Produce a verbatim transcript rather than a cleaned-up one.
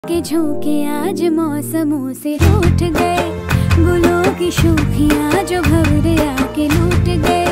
के झोंके आज मौसमों से रूठ गए, गुलों की शोखियाँ जो भंवरे आके लूट गए।